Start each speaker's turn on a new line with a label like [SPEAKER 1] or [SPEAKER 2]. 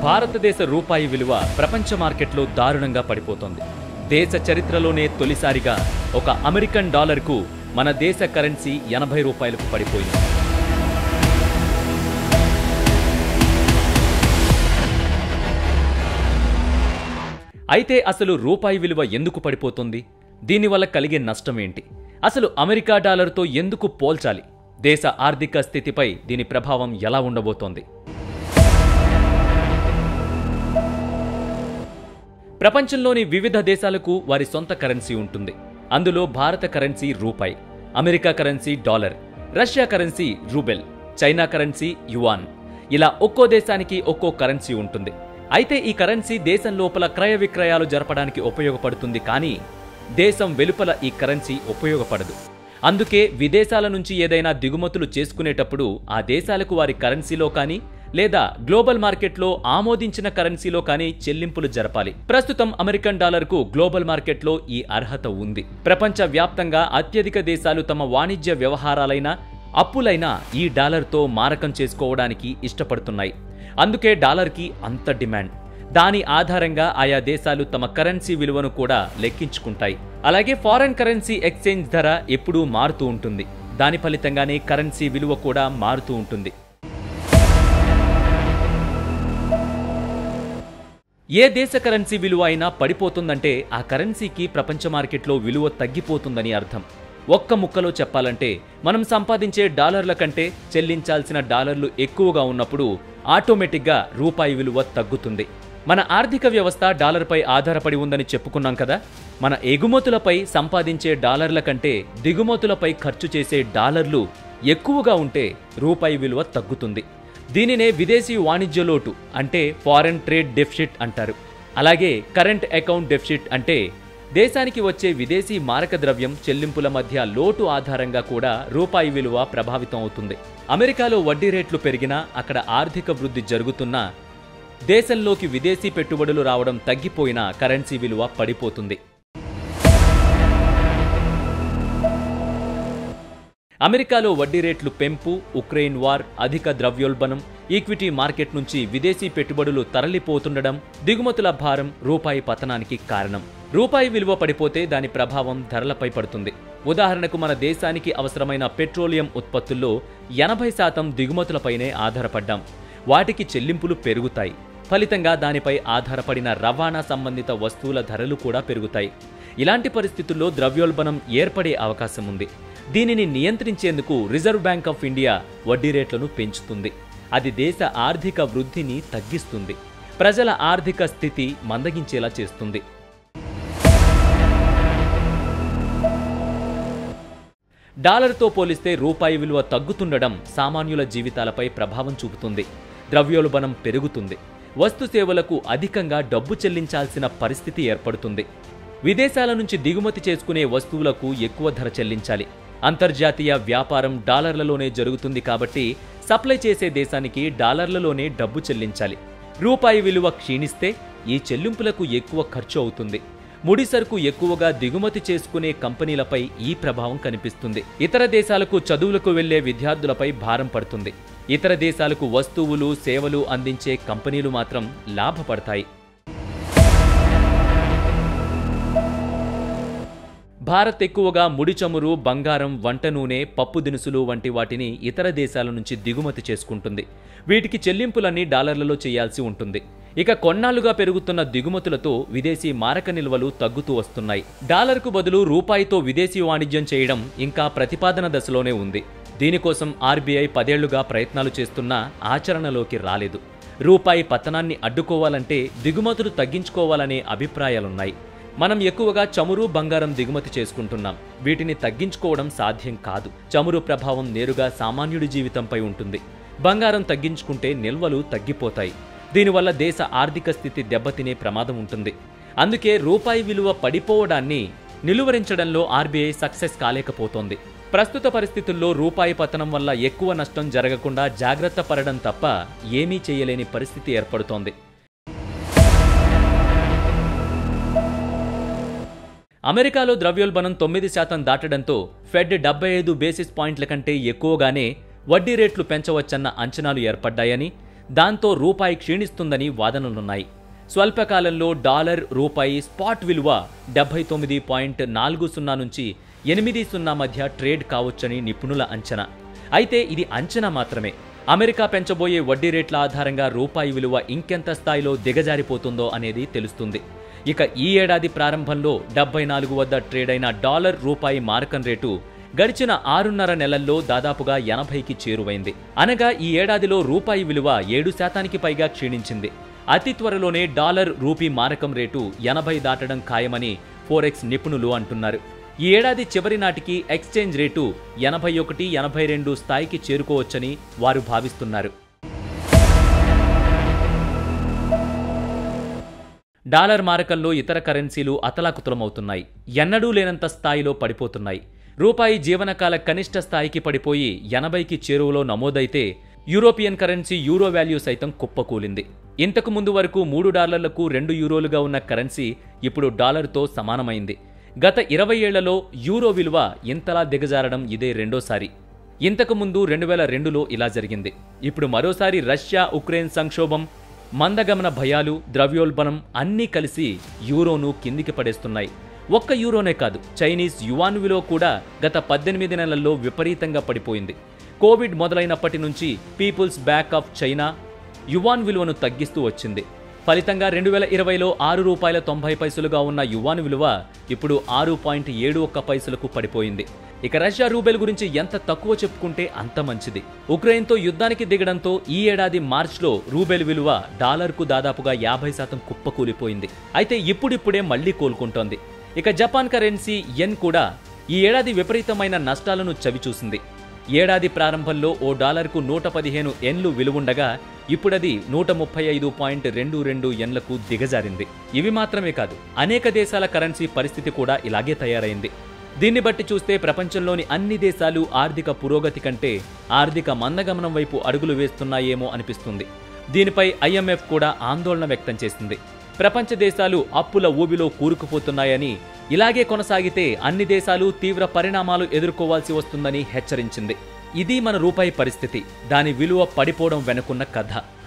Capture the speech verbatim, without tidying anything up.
[SPEAKER 1] భారతదేశ రూపాయి విలువ ప్రపంచ మార్కెట్లో దారుణంగా పడిపోతోంది. దేశ చరిత్రలోనే తొలిసారిగా ఒక అమెరికన్ డాలర్కు మన దేశ కరెన్సీ ఎనభై రూపాయలకు పడిపోయింది. అయితే అసలు రూపాయి విలువ ఎందుకు పడిపోతుంది? దీనివల్ల కలిగే నష్టం ఏంటి? అసలు అమెరికా డాలర్తో ఎందుకు పోల్చాలి? దేశ ఆర్థిక స్థితిపై దీని ప్రభావం ఎలా ఉండబోతోంది? ప్రపంచంలోని వివిధ దేశాలకు వారి సొంత కరెన్సీ ఉంటుంది. అందులో భారత కరెన్సీ రూపాయి, America currency dollar, Russia currency rouble, China currency yuan. ఇలా ఒక్కో దేశానికి ఒక్కో కరెన్సీ ఉంటుంది. అయితే ఈ కరెన్సీ దేశం లోపల క్రయ విక్రయాలు జరపడానికి ఉపయోగపడుతుంది, కానీ దేశం వెలుపల ఈ కరెన్సీ ఉపయోగపడదు. అందుకే విదేశాల నుంచి ఏదైనా దిగుమతులు చేసుకునేటప్పుడు ఆ దేశాలకు వారి కరెన్సీలో కానీ లేదా గ్లోబల్ మార్కెట్లో ఆమోదించిన కరెన్సీలో కానీ చెల్లింపులు జరపాలి. ప్రస్తుతం అమెరికన్ డాలర్కు గ్లోబల్ మార్కెట్లో ఈ అర్హత ఉంది. ప్రపంచ వ్యాప్తంగా అత్యధిక దేశాలు తమ వాణిజ్య వ్యవహారాలైన అప్పులైనా ఈ డాలర్తో మారకం చేసుకోవడానికి ఇష్టపడుతున్నాయి. అందుకే డాలర్కి అంత డిమాండ్. దాని ఆధారంగా ఆయా దేశాలు తమ కరెన్సీ విలువను కూడా లెక్కించుకుంటాయి. అలాగే ఫారెన్ కరెన్సీ ఎక్స్చేంజ్ ధర ఎప్పుడూ మారుతూ ఉంటుంది. దాని ఫలితంగానే కరెన్సీ విలువ కూడా మారుతూ ఉంటుంది. ఏ దేశ కరెన్సీ విలువ అయినా పడిపోతుందంటే ఆ కరెన్సీకి ప్రపంచ మార్కెట్లో విలువ తగ్గిపోతుందని అర్థం. ఒక్క ముక్కలో చెప్పాలంటే మనం సంపాదించే డాలర్ల కంటే చెల్లించాల్సిన డాలర్లు ఎక్కువగా ఉన్నప్పుడు ఆటోమేటిక్గా రూపాయి విలువ తగ్గుతుంది. మన ఆర్థిక వ్యవస్థ డాలర్పై ఆధారపడి ఉందని చెప్పుకున్నాం కదా. మన ఎగుమతులపై సంపాదించే డాలర్ల కంటే దిగుమతులపై ఖర్చు చేసే డాలర్లు ఎక్కువగా ఉంటే రూపాయి విలువ తగ్గుతుంది. దీనినే విదేశీ వాణిజ్య లోటు అంటే ఫారెన్ ట్రేడ్ డెఫిసిట్ అంటారు. అలాగే కరెంట్ అకౌంట్ డెఫిసిట్ అంటే దేశానికి వచ్చే విదేశీ మారక ద్రవ్యం చెల్లింపుల మధ్య లోటు ఆధారంగా కూడా రూపాయి విలువ ప్రభావితం అవుతుంది. అమెరికాలో వడ్డీ రేట్లు పెరిగినా, అక్కడ ఆర్థిక వృద్ధి జరుగుతున్నా, దేశంలోకి విదేశీ పెట్టుబడులు రావడం తగ్గిపోయినా కరెన్సీ విలువ పడిపోతుంది. అమెరికాలో వడ్డీ రేట్లు పెంపు, ఉక్రెయిన్ వార్, అధిక ద్రవ్యోల్బణం, ఈక్విటీ మార్కెట్ నుంచి విదేశీ పెట్టుబడులు తరలిపోతుండడం, దిగుమతుల భారం రూపాయి పతనానికి కారణం. రూపాయి విలువ పడిపోతే దాని ప్రభావం ధరలపై పడుతుంది. ఉదాహరణకు మన దేశానికి అవసరమైన పెట్రోలియం ఉత్పత్తుల్లో ఎనభై శాతం దిగుమతులపైనే ఆధారపడ్డాం. వాటికి చెల్లింపులు పెరుగుతాయి. ఫలితంగా దానిపై ఆధారపడిన రవాణా సంబంధిత వస్తువుల ధరలు కూడా పెరుగుతాయి. ఇలాంటి పరిస్థితుల్లో ద్రవ్యోల్బణం ఏర్పడే అవకాశం ఉంది. దీనిని నియంత్రించేందుకు రిజర్వ్ బ్యాంక్ ఆఫ్ ఇండియా వడ్డీ రేట్లను పెంచుతుంది. అది దేశ ఆర్థిక వృద్ధిని తగ్గిస్తుంది. ప్రజల ఆర్థిక స్థితి మందగించేలా చేస్తుంది. డాలర్తో పోలిస్తే రూపాయి విలువ తగ్గుతుండడం సామాన్యుల జీవితాలపై ప్రభావం చూపుతుంది. ద్రవ్యోల్బణం పెరుగుతుంది. వస్తు సేవలకు అధికంగా డబ్బు చెల్లించాల్సిన పరిస్థితి ఏర్పడుతుంది. విదేశాల నుంచి దిగుమతి చేసుకునే వస్తువులకు ఎక్కువ ధర చెల్లించాలి. అంతర్జాతీయ వ్యాపారం డాలర్లలోనే జరుగుతుంది కాబట్టి సప్లై చేసే దేశానికి డాలర్లలోనే డబ్బు చెల్లించాలి. రూపాయి విలువ క్షీణిస్తే ఈ చెల్లింపులకు ఎక్కువ ఖర్చు అవుతుంది. ముడిసరుకు ఎక్కువగా దిగుమతి చేసుకునే కంపెనీలపై ఈ ప్రభావం కనిపిస్తుంది. ఇతర దేశాలకు చదువులకు వెళ్లే విద్యార్థులపై భారం పడుతుంది. ఇతర దేశాలకు వస్తువులు, సేవలు అందించే కంపెనీలు మాత్రం లాభపడతాయి. భారత్ ఎక్కువగా ముడి చమురు, బంగారం, వంట నూనె, పప్పు దినుసులు వంటి వాటిని ఇతర దేశాల నుంచి దిగుమతి చేసుకుంటుంది. వీటికి చెల్లింపులన్నీ డాలర్లలో చేయాల్సి ఉంటుంది. ఇక కొన్నాళ్లుగా పెరుగుతున్న దిగుమతులతో విదేశీ మారక నిల్వలు తగ్గుతూ వస్తున్నాయి. డాలర్కు బదులు రూపాయితో విదేశీ వాణిజ్యం చేయడం ఇంకా ప్రతిపాదన దశలోనే ఉంది. దీనికోసం ఆర్బీఐ పదేళ్లుగా ప్రయత్నాలు చేస్తున్నా ఆచరణలోకి రాలేదు. రూపాయి పతనాన్ని అడ్డుకోవాలంటే దిగుమతులు తగ్గించుకోవాలనే అభిప్రాయాలున్నాయి. మనం ఎక్కువగా చమురు, బంగారం దిగుమతి చేసుకుంటున్నాం. వీటిని తగ్గించుకోవడం సాధ్యం కాదు. చమురు ప్రభావం నేరుగా సామాన్యుడి జీవితంపై ఉంటుంది. బంగారం తగ్గించుకుంటే నిల్వలు తగ్గిపోతాయి. దీనివల్ల దేశ ఆర్థిక స్థితి దెబ్బతినే ప్రమాదం ఉంటుంది. అందుకే రూపాయి విలువ పడిపోవడాన్ని నిలువరించడంలో ఆర్బీఐ సక్సెస్ కాలేకపోతోంది. ప్రస్తుత పరిస్థితుల్లో రూపాయి పతనం వల్ల ఎక్కువ నష్టం జరగకుండా జాగ్రత్త పడడం తప్ప ఏమీ చేయలేని పరిస్థితి ఏర్పడుతోంది. అమెరికాలో ద్రవ్యోల్బణం తొమ్మిది శాతం దాటడంతో ఫెడ్ డెబ్బై ఐదు బేసిస్ పాయింట్ల కంటే ఎక్కువగానే వడ్డీ రేట్లు పెంచవచ్చన్న అంచనాలు ఏర్పడ్డాయని, దాంతో రూపాయి క్షీణిస్తుందని వాదనలున్నాయి. స్వల్పకాలంలో డాలర్ రూపాయి స్పాట్ విలువ డెబ్బై తొమ్మిది పాయింట్ నాలుగు సున్నా నుంచి ఎనిమిది సున్నా మధ్య ట్రేడ్ కావచ్చని నిపుణుల అంచనా. అయితే ఇది అంచనా మాత్రమే. అమెరికా పెంచబోయే వడ్డీ రేట్ల ఆధారంగా రూపాయి విలువ ఇంకెంత స్థాయిలో దిగజారిపోతుందో అనేది తెలుస్తుంది. ఇక ఈ ఏడాది ప్రారంభంలో డెబ్బై నాలుగు వద్ద ట్రేడ్ అయిన డాలర్ రూపాయి మారకం రేటు గడిచిన ఆరున్నర నెలల్లో దాదాపుగా ఎనభైకి చేరువైంది. అనగా ఈ ఏడాదిలో రూపాయి విలువ ఏడు శాతానికి పైగా క్షీణించింది. అతి త్వరలోనే డాలర్ రూపీ మారకం రేటు ఎనభై దాటడం ఖాయమని ఫోరెక్స్ నిపుణులు అంటున్నారు. ఈ ఏడాది చివరి నాటికి ఎక్స్చేంజ్ రేటు ఎనభై ఒకటి ఎనభై రెండు స్థాయికి చేరుకోవచ్చని వారు భావిస్తున్నారు. డాలర్ మారకంలో ఇతర కరెన్సీలు అతలాకుతలమవుతున్నాయి. ఎన్నడూ లేనంత స్థాయిలో పడిపోతున్నాయి. రూపాయి జీవనకాల కనిష్ట స్థాయికి పడిపోయి ఎనభైకి చేరువలో నమోదైతే యూరోపియన్ కరెన్సీ యూరో వాల్యూ సైతం కుప్పకూలింది. ఇంతకు ముందు వరకు మూడు డాలర్లకు రెండు యూరోలుగా ఉన్న కరెన్సీ ఇప్పుడు డాలర్తో సమానమైంది. గత ఇరవై ఏళ్లలో యూరో విలువ ఇంతలా దిగజారడం ఇదే రెండోసారి. ఇంతకు ముందు రెండు వేల రెండులో ఇలా జరిగింది. ఇప్పుడు మరోసారి రష్యా ఉక్రెయిన్ సంక్షోభం, మందగమన భయాలు, ద్రవ్యోల్బణం అన్నీ కలిసి యూరోను కిందికి పడేస్తున్నాయి. ఒక్క యూరోనే కాదు, చైనీస్ యువాన్ విలువ కూడా గత పద్దెనిమిది నెలల్లో విపరీతంగా పడిపోయింది. కోవిడ్ మొదలైనప్పటి నుంచి People's Bank of China yuan విలువను తగ్గిస్తూ వచ్చింది. ఫలితంగా రెండు వేల ఇరవైలో ఆరు రూపాయల తొంభై పైసలుగా ఉన్న యువాన్ విలువ ఇప్పుడు ఆరు పాయింట్ ఏడు ఒక్క పైసలకు పడిపోయింది. ఇక రష్యా రూబెల్ గురించి ఎంత తక్కువ చెప్పుకుంటే అంత మంచిది. ఉక్రెయిన్తో యుద్ధానికి దిగడంతో ఈ ఏడాది మార్చ్లో రూబెల్ విలువ డాలర్కు దాదాపుగా యాభై శాతం కుప్పకూలిపోయింది. అయితే ఇప్పుడిప్పుడే మళ్లీ కోలుకుంటోంది. ఇక జపాన్ కరెన్సీ యెన్ కూడా ఈ ఏడాది విపరీతమైన నష్టాలను చవిచూసింది. ఏడాది ప్రారంభంలో ఓ డాలర్కు నూట పదిహేను ఎన్లు విలువుండగా ఇప్పుడది నూట ముప్పై ఐదు పాయింట్ రెండు రెండు ఎన్లకు దిగజారింది. ఇవి మాత్రమే కాదు, అనేక దేశాల కరెన్సీ పరిస్థితి కూడా ఇలాగే తయారైంది. దీన్ని బట్టి చూస్తే ప్రపంచంలోని అన్ని దేశాలు ఆర్థిక పురోగతి కంటే ఆర్థిక మందగమనం వైపు అడుగులు వేస్తున్నాయేమో అనిపిస్తుంది. దీనిపై ఐఎంఎఫ్ కూడా ఆందోళన వ్యక్తం చేసింది. ప్రపంచ దేశాలు అప్పుల ఊబిలో కూరుకుపోతున్నాయని, ఇలాగే కొనసాగితే అన్ని దేశాలు తీవ్ర పరిణామాలు ఎదుర్కోవాల్సి వస్తుందని హెచ్చరించింది. ఇది మన రూపాయి పరిస్థితి, దాని విలువ పడిపోవడం వెనుకున్న కథ.